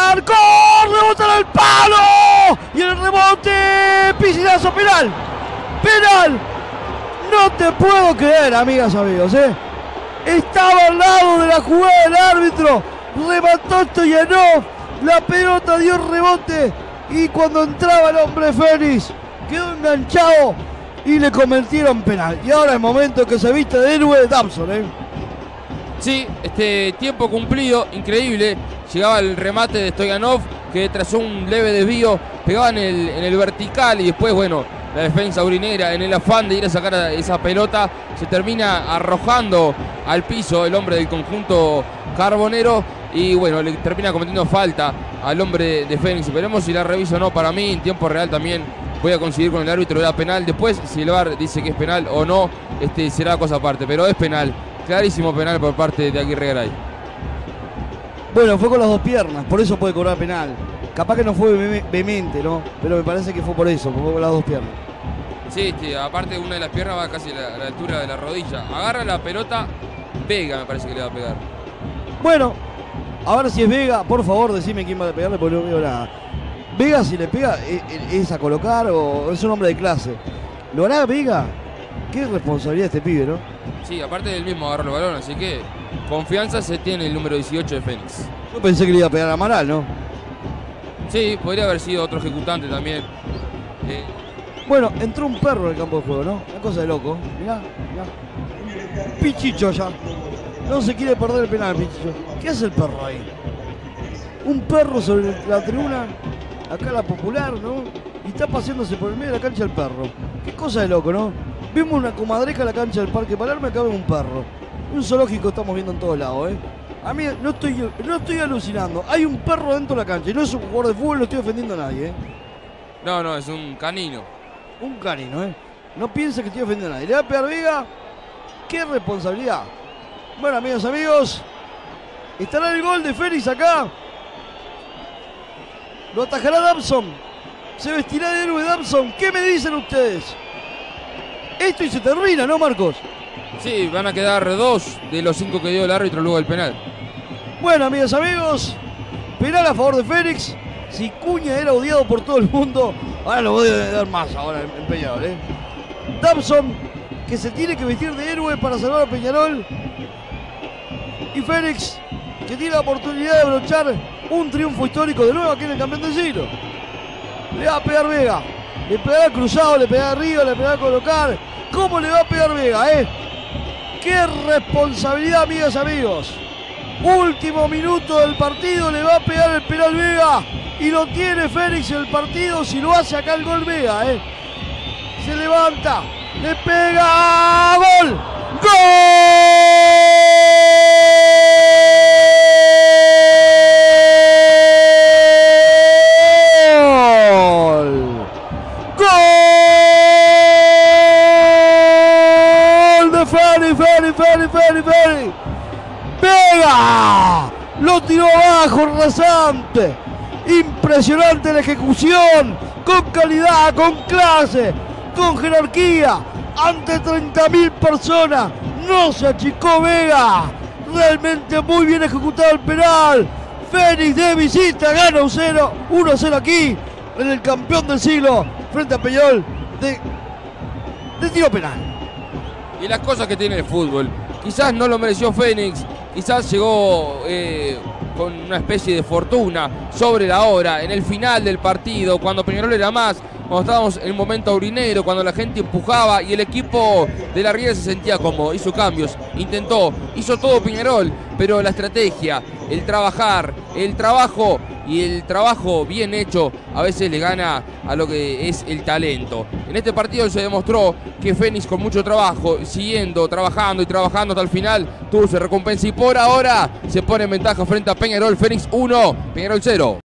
arco, rebota en el palo y el rebote, piscinazo, penal, penal. No te puedo creer, amigas, amigos, estaba al lado de la jugada del árbitro, remató Stoyanov, la pelota dio rebote y cuando entraba el hombre Fénix quedó enganchado y le convirtieron penal. Y ahora es momento que se viste de héroe Dabson, Sí, tiempo cumplido, increíble. Llegaba el remate de Stoyanov, que tras un leve desvío pegaba en el vertical y después, bueno, la defensa aurinera en el afán de ir a sacar esa pelota se termina arrojando al piso el hombre del conjunto carbonero y bueno, le termina cometiendo falta al hombre de Fénix. Veremos si la revisa o no. Para mí, en tiempo real también voy a coincidir con el árbitro, era penal. Después, si el VAR dice que es penal o no, será cosa aparte, pero es penal. Clarísimo penal por parte de Aguirre Garay. Bueno, fue con las dos piernas, por eso puede cobrar penal. Capaz que no fue vehemente, ¿no? Pero me parece que fue por eso, fue con las dos piernas. Sí, aparte una de las piernas va casi a la altura de la rodilla. Agarra la pelota, Vega me parece que le va a pegar. Bueno, a ver si es Vega, por favor decime quién va a pegarle porque no veo nada. Vega si le pega es a colocar o es un hombre de clase. ¿Lo hará Vega? Qué responsabilidad este pibe, ¿no? Sí, aparte del mismo agarró el balón, así que confianza se tiene el número 18 de Fénix. Yo pensé que le iba a pegar a Amaral, ¿no? Sí, podría haber sido otro ejecutante también. Bueno, entró un perro en el campo de juego, ¿no? Una cosa de loco. Mirá, mirá. Pichicho allá. No se quiere perder el penal, Pichicho. ¿Qué hace el perro ahí? Un perro sobre la tribuna, acá la Popular, ¿no? Y está paseándose por el medio de la cancha el perro. Qué cosa de loco, ¿no? Vimos una comadreja en la cancha del Parque Palermo, acá vemos un perro. Un zoológico estamos viendo en todos lados, A mí no estoy alucinando. Hay un perro dentro de la cancha y no es un jugador de fútbol, no estoy ofendiendo a nadie, No, es un canino. Un canino, No piense que estoy ofendiendo a nadie. Le va a pegar Vega. ¡Qué responsabilidad! Bueno, amigos, ¿estará el gol de Fénix acá? ¿Lo atajará Dabson? ¿Se vestirá de héroe Dabson? ¿Qué me dicen ustedes? Esto y se termina, ¿no, Marcos? Sí, van a quedar 2 de los 5 que dio el árbitro luego del penal. Bueno, amigos, penal a favor de Fénix. Si Cuña era odiado por todo el mundo, ahora lo voy a dar más ahora en Peñarol, Dabson, que se tiene que vestir de héroe para salvar a Peñarol. Y Fénix, que tiene la oportunidad de brochar un triunfo histórico de nuevo aquí en el campeón del siglo. Le va a pegar Vega. Le pegará cruzado, le pegará arriba, le pegará colocar. ¿Cómo le va a pegar Vega, ¡Qué responsabilidad, amigos! Último minuto del partido, le va a pegar el penal Vega. Y lo tiene Fénix en el partido si lo hace acá el gol Vega, Se levanta, le pega, ¡gol! ¡Gol! Fénix. Vega lo tiró abajo, rasante. Impresionante la ejecución, con calidad, con clase, con jerarquía, ante 30.000 personas. No se achicó Vega. Realmente muy bien ejecutado el penal. Fénix de visita gana 1-0 aquí en el campeón del siglo frente a Peñarol de tiro penal. Y las cosas que tiene el fútbol. Quizás no lo mereció Fénix, quizás llegó con una especie de fortuna sobre la hora, en el final del partido, cuando Peñarol era más, cuando estábamos en el momento aurinero, cuando la gente empujaba y el equipo de la Riera se sentía cómodo, hizo cambios, intentó, hizo todo Peñarol, pero la estrategia, el trabajar, el trabajo y el trabajo bien hecho a veces le gana a lo que es el talento. En este partido se demostró que Fénix con mucho trabajo, siguiendo, trabajando y trabajando hasta el final, tuvo su recompensa y por ahora se pone en ventaja frente a Peñarol. Fénix 1, Peñarol 0.